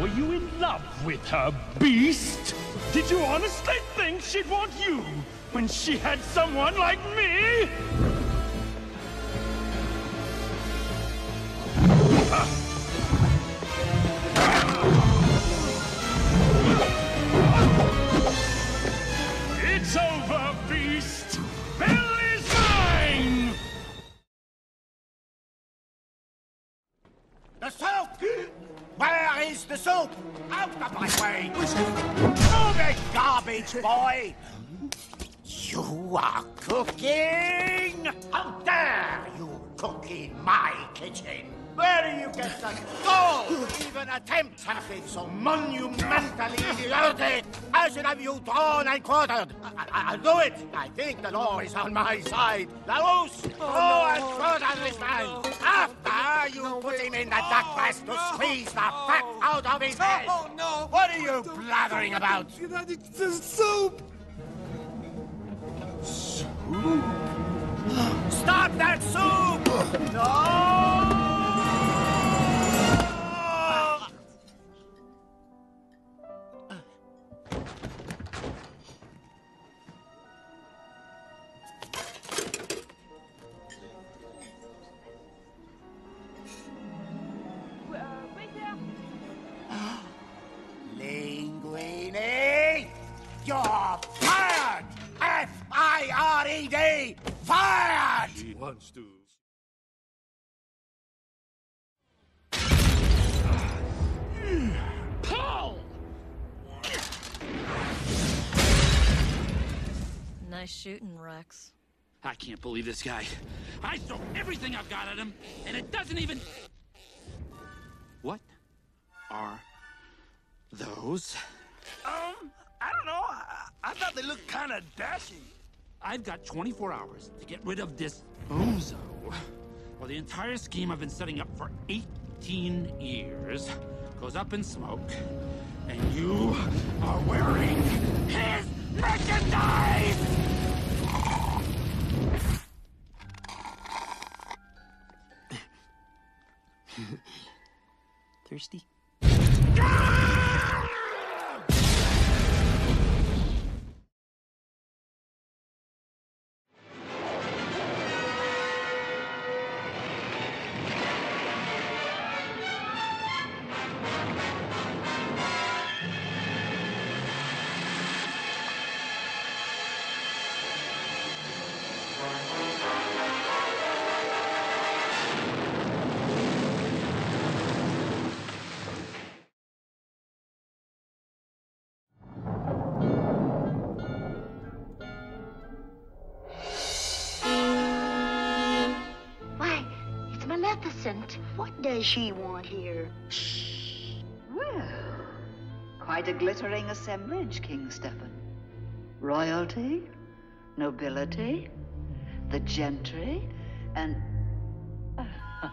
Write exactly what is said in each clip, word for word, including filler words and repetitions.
Were you in love with her, beast? Did you honestly think she'd want you when she had someone like me? It's over, beast! Bill is mine! The soap! Where is the soap? Out of my way! Move it, garbage boy! You are cooking! How dare you cook in my kitchen? Where do you get the gall to even attempt something so monumentally idiotic? I should have you drawn and quartered. I I'll do it. I think the law is on my side. Larousse, draw and quarter this man. After you put him in the duck press to squeeze the fat out of his head. Oh, no. What are you blathering about? The soup. Soup? Stop that soup! No! Linguini, you're fired! F I R E D, fired! He wants to. Paul! Nice shooting, Rex. I can't believe this guy. I throw everything I've got at him, and it doesn't even... What are those? Um, I don't know. I, I thought they looked kind of dashing. I've got twenty-four hours to get rid of this bozo. Well, the entire scheme I've been setting up for eighteen years goes up in smoke, and you are wearing his merchandise! Thirsty? What does she want here? Well, quite a glittering assemblage, King Stephen. Royalty, nobility, the gentry, and... Oh,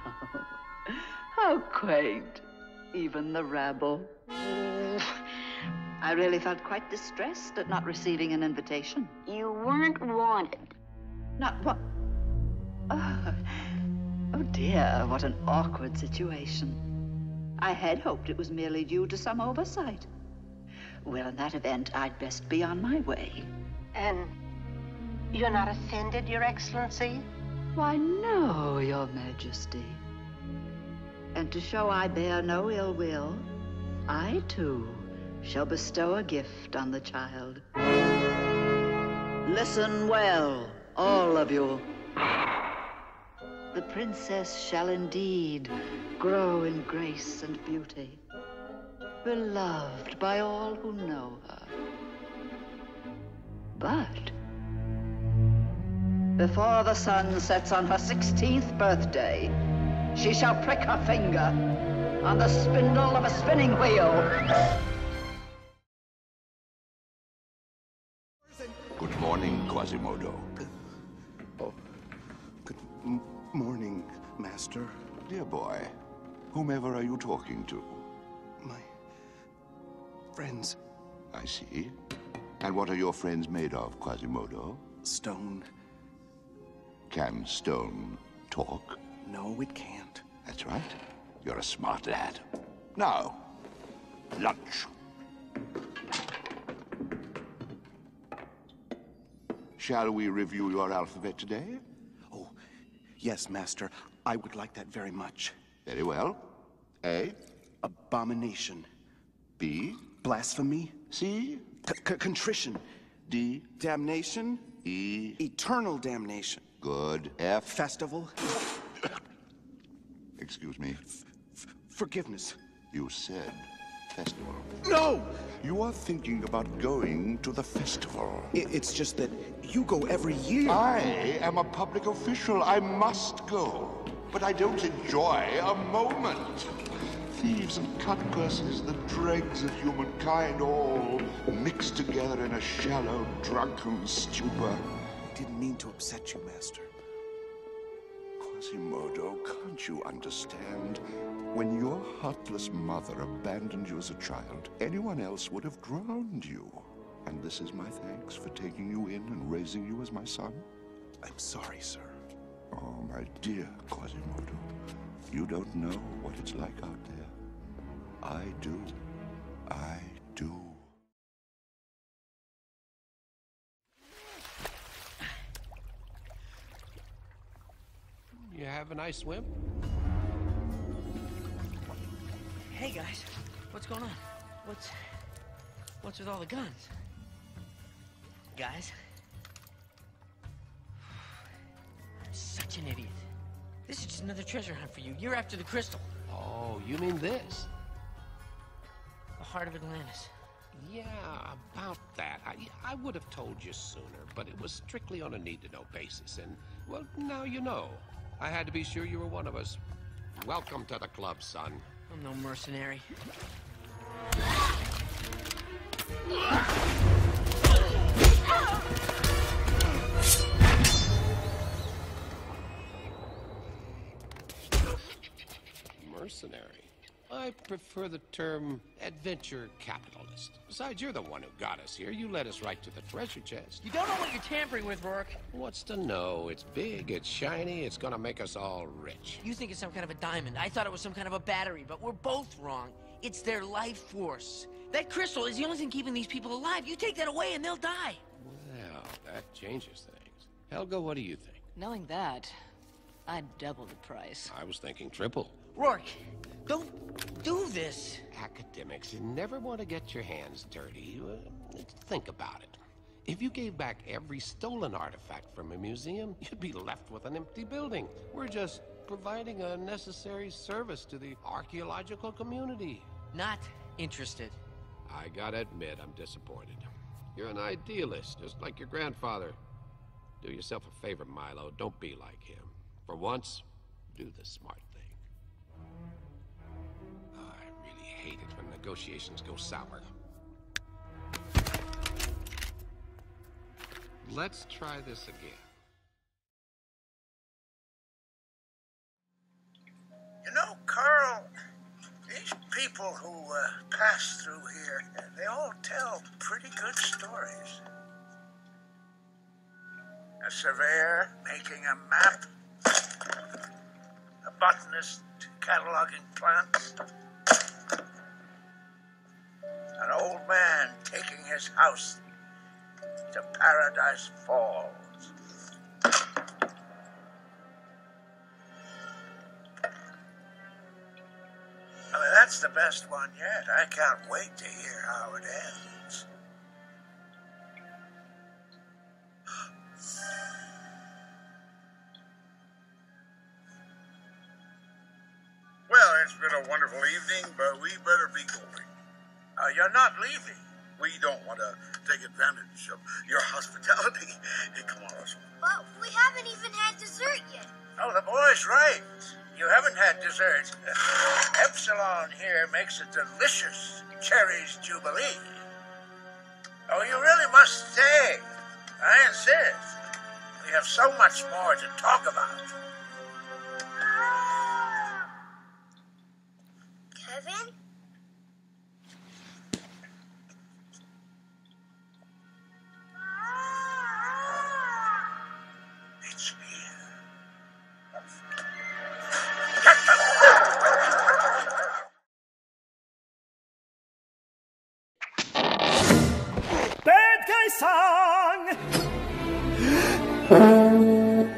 how quaint. Even the rabble. I really felt quite distressed at not receiving an invitation. You weren't wanted. Not what? Oh. Oh dear, what an awkward situation. I had hoped it was merely due to some oversight. Well, in that event, I'd best be on my way. And you're not offended, Your Excellency? Why, no, Your Majesty. And to show I bear no ill will, I, too, shall bestow a gift on the child. Listen well, all of you. The princess shall indeed grow in grace and beauty, beloved by all who know her. But before the sun sets on her sixteenth birthday, she shall prick her finger on the spindle of a spinning wheel. Good morning, Quasimodo. Oh, good m morning, Master. Dear boy, whomever are you talking to? My friends. I see. And what are your friends made of, Quasimodo? Stone. Can stone talk? No, it can't. That's right. You're a smart lad. Now, Lunch. Shall we review your alphabet today? Oh, yes, Master. I would like that very much. Very well. A. Abomination. B. Blasphemy. C. C- contrition. D. Damnation. E. Eternal damnation. Good. F. Festival. Excuse me. F- forgiveness. You said festival. No! You are thinking about going to the festival. I- it's just that you go every year. I am a public official. I must go. But I don't enjoy a moment. Thieves and cutpurses, the dregs of humankind, all mixed together in a shallow, drunken stupor. I didn't mean to upset you, Master. Quasimodo, can't you understand? When your heartless mother abandoned you as a child, anyone else would have drowned you. And this is my thanks for taking you in and raising you as my son? I'm sorry, sir. Oh, my dear Quasimodo, you don't know what it's like out there. I do. I do. You have a nice swim? Hey guys, what's going on? What's what's with all the guns? Guys, I'm such an idiot. This is just another treasure hunt for you. You're after the crystal. Oh, you mean this? The heart of Atlantis. Yeah, about that. I, I would have told you sooner, but it was strictly on a need-to-know basis. And, well, now you know. I had to be sure you were one of us. Welcome to the club, son. I'm no mercenary. Mercenary? I prefer the term adventure capitalist. Besides, you're the one who got us here. You led us right to the treasure chest. You don't know what you're tampering with, Rourke. What's to know? It's big, it's shiny, it's gonna make us all rich. You think it's some kind of a diamond. I thought it was some kind of a battery, but we're both wrong. It's their life force. That crystal is the only thing keeping these people alive. You take that away and they'll die. Well, that changes things. Helga, what do you think? Knowing that, I'd double the price. I was thinking triple. Rourke, don't do this. Academics, you never want to get your hands dirty. Uh, Think about it. If you gave back every stolen artifact from a museum, you'd be left with an empty building. We're just providing a necessary service to the archaeological community. Not interested. I gotta admit, I'm disappointed. You're an idealist, just like your grandfather. Do yourself a favor, Milo. Don't be like him. For once, do the smart thing. Oh, I really hate it when negotiations go sour. Let's try this again. You know, Carl, these people who uh, pass through here, they all tell pretty good stories. A surveyor making a map, a botanist cataloging plants, an old man taking his house to Paradise Falls. I mean, that's the best one yet. I can't wait to hear how it ends. Well, it's been a wonderful evening, but we better be going. Uh, you're not leaving. We don't want to take advantage of your hospitality. Hey, come on, Russell. But we haven't even had dessert yet. Oh, the boy's right. You haven't had dessert. Epsilon here makes a delicious cherries jubilee. Oh, you really must stay. I insist. We have so much more to talk about. Kevin?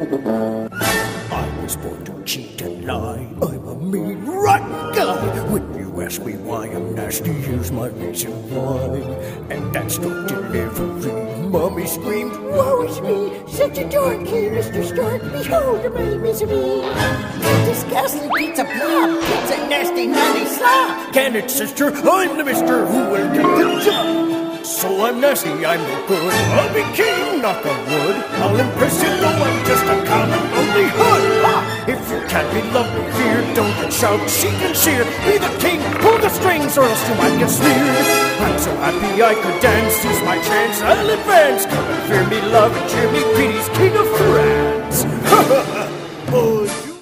I was born to cheat and lie. I'm a mean, rotten guy. When you ask me why I'm nasty, here's my reason why. And that's no delivery. Mommy screamed, woe is me, such a dork here, Mister Stark. Behold my misery. Get this ghastly pizza blob. It's a nasty, naughty slob. Can it, sister? I'm the mister who will get the job. So I'm nasty, I'm no good. I'll be king, knock on wood. I'll impress you, though I'm just a common lonely hood. Ah, if you can't be loved or feared, don't shout, cheat and cheer. Be the king, pull the strings, or else you might get smeared. I'm so happy I could dance, seize my chance, I'll advance. Come and fear me, love, and cheer me, Petey's king of France. Ha ha ha! Oh, you...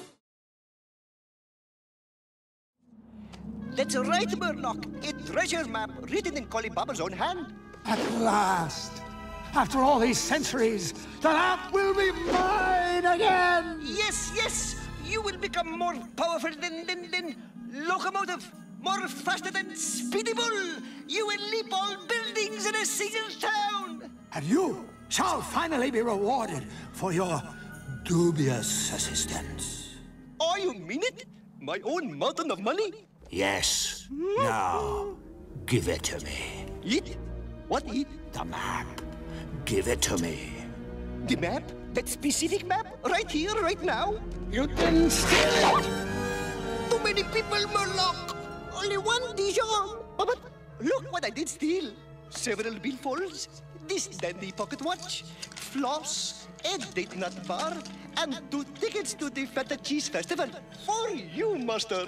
That's right, Murloc. A treasure map written in Collie Baba's own hand. At last, after all these centuries, the map will be mine again! Yes, yes! You will become more powerful than, than, than locomotive, more faster than Speedy Bull. You will leap all buildings in a single town. And you shall finally be rewarded for your dubious assistance. Oh, you mean it? My own mountain of money? Yes. Now, give it to me. It? What it? The map. Give it to me. The map? That specific map? Right here, right now? You didn't steal it! Too many people, Murloc! Only one Dijon! Oh, but look what I did steal. Several billfolds, this dandy pocket watch, floss, a date nut bar, and two tickets to the Feta Cheese Festival. For you, master!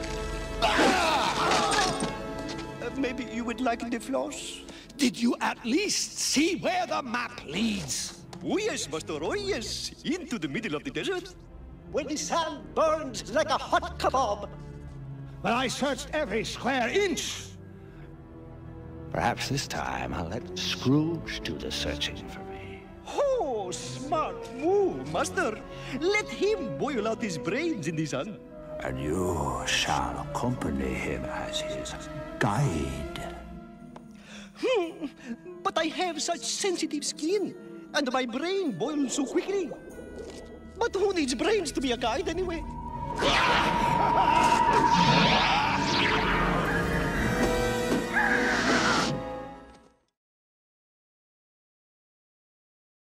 Ah! Uh, maybe you would like the floss? Did you at least see where the map leads? Oh yes, master, oh yes. Into the middle of the desert. Where the sand burns like a hot kebab. But I searched every square inch. Perhaps this time I'll let Scrooge do the searching for me. Oh, smart move, master. Let him boil out his brains in the sun. And you shall accompany him as his guide. Hmm, but I have such sensitive skin, and my brain boils so quickly. But who needs brains to be a guide anyway?